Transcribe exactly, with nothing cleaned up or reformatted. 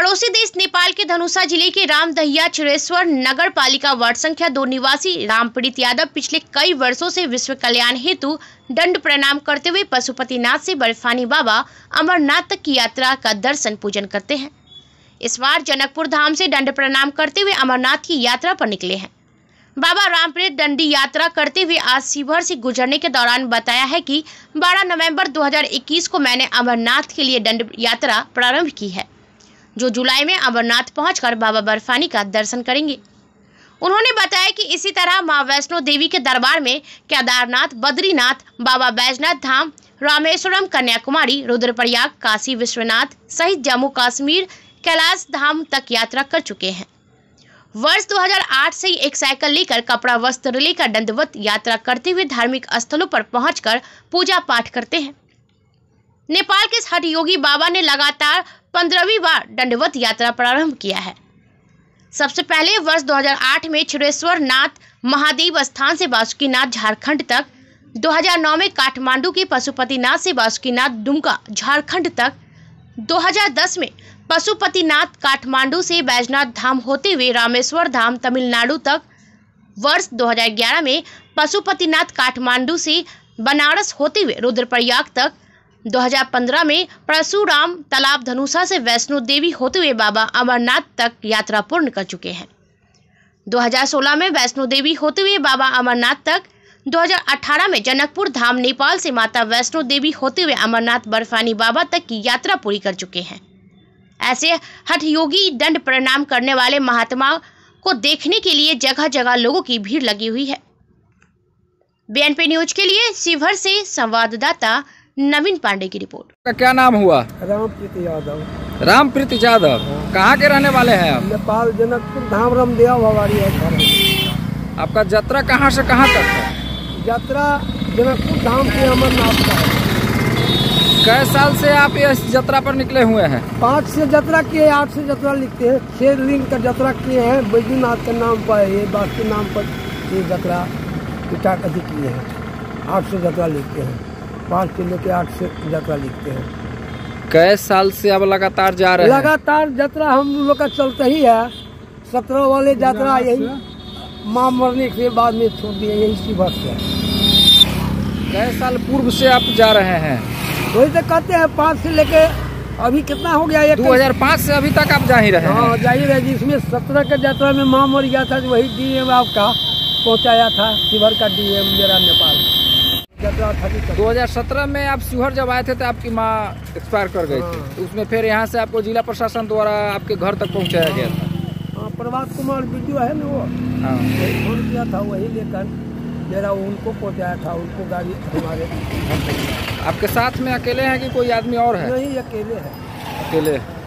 पड़ोसी देश नेपाल के धनुषा जिले के रामदहिया चिरेश्वर नगर पालिका वार्ड संख्या दो निवासी रामप्रीत यादव पिछले कई वर्षों से विश्व कल्याण हेतु दंड प्रणाम करते हुए पशुपतिनाथ से बर्फानी बाबा अमरनाथ तक की यात्रा का दर्शन पूजन करते हैं। इस बार जनकपुर धाम से दंड प्रणाम करते हुए अमरनाथ की यात्रा पर निकले हैं। बाबा रामप्रीत दंडी यात्रा करते हुए आज शिवहर से गुजरने के दौरान बताया है कि बारह नवंबर दो हज़ार इक्कीस को मैंने अमरनाथ के लिए दंड यात्रा प्रारंभ की है, जो जुलाई में अमरनाथ पहुंचकर बाबा बर्फानी का दर्शन करेंगे। उन्होंने बताया कि इसी तरह मां वैष्णो देवी के दरबार में केदारनाथ, बद्रीनाथ, बाबा बैजनाथ धाम, रामेश्वरम, कन्याकुमारी, रुद्रप्रयाग, काशी विश्वनाथ सहित जम्मू कश्मीर कैलाश धाम तक यात्रा कर चुके हैं। वर्ष दो हज़ार आठ से ही एक साइकिल लेकर कपड़ा वस्त्र लेकर दंडवत यात्रा करते हुए धार्मिक स्थलों पर पहुंचकर पूजा पाठ करते हैं। नेपाल के हठ योगी बाबा ने लगातार पंद्रहवीं बार दंडवत यात्रा प्रारंभ किया है। सबसे पहले वर्ष दो हज़ार आठ में क्षीरेश्वर नाथ महादेव स्थान से बासुकीनाथ झारखंड तक, दो हज़ार नौ में काठमांडू के पशुपतिनाथ से बासुकीनाथ दुमका झारखंड तक, दो हज़ार दस में पशुपतिनाथ काठमांडू से बैजनाथ धाम होते हुए रामेश्वर धाम तमिलनाडु तक, वर्ष दो हज़ार ग्यारह में पशुपतिनाथ काठमांडू से बनारस होते हुए रुद्रप्रयाग तक, दो हज़ार पंद्रह में परशुराम तालाब धनुषा से वैष्णो देवी होते हुए बाबा अमरनाथ तक यात्रा पूर्ण कर चुके हैं। दो हज़ार सोलह में वैष्णो देवी होते हुए बाबा अमरनाथ तक, दो हज़ार अठारह में जनकपुर धाम नेपाल से माता वैष्णो देवी होते हुए अमरनाथ बर्फानी बाबा तक की यात्रा पूरी कर चुके हैं। ऐसे हठ योगी दंड प्रणाम करने वाले महात्मा को देखने के लिए जगह जगह लोगों की भीड़ लगी हुई है। बीएनपी न्यूज के लिए शिवहर से संवाददाता नवीन पांडे की रिपोर्ट। का क्या नाम हुआ? रामप्रीत यादव। रामप्रीत यादव कहाँ के रहने वाले हैं आप? नेपाल जनकपुर धाम रामदेव हमारी है घर। आपका यात्रा कहाँ से कहाँ तक है? यात्रा जनकपुर धाम से अमरनाथ का है। कै साल से आप इस यात्रा पर निकले हुए हैं? पाँच से यात्रा किए, आठ से यात्रा लिखते हैं, छह लिंग का यात्रा किए हैं। बैजनाथ के नाम पर, ये बात के नाम पर ये यात्रा पिता कभी किए हैं। आठ से यात्रा लिखते हैं, पाँच से लेके आठ से यात्रा लिखते हैं। कै साल से आप लगातार जा रहे हैं? लगातार यात्रा हम लोग का चलता ही है। सत्रह वाले यात्रा यही माँ मरने के बाद में छोड़ दिए, यही शिवहर से। कै साल पूर्व से आप जा रहे हैं? वही तो कहते हैं, पाँच से लेके अभी कितना हो गया? दो हज़ार पाँच से अभी तक आप जा ही रहे हैं? हाँ, जा ही रहे। जिसमें सत्रह के यात्रा में माँ मर गया था, वही डीएम आपका पहुँचाया था, शिवहर का डीएम मेरा नेपाल। दो हज़ार सत्रह में आप शिवहर जब आए थे तो आपकी माँ एक्सपायर कर गई थी। तो उसमें फिर यहाँ से आपको जिला प्रशासन द्वारा आपके घर तक पहुँचाया गया था। हाँ, प्रभात कुमार वीडियो है ना, वो हाँ वही फोन किया था, वही लेकर मेरा उनको पहुँचाया था, उनको गाड़ी हमारे। आपके साथ में अकेले हैं कि कोई आदमी और है? नहीं, अकेले है। अकेले